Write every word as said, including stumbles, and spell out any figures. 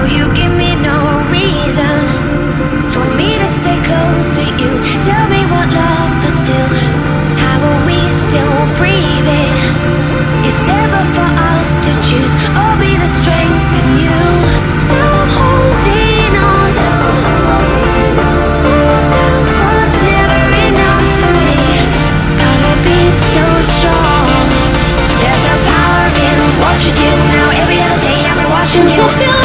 Still you give me no reason for me to stay close to you. Tell me what love is still. How are we still breathing? It's never for us to choose or be the strength in you. Now I'm holding on, now I'm holding on. That was never enough for me. Gotta be so strong. There's a power in what you do. Now every other day I'm watching you.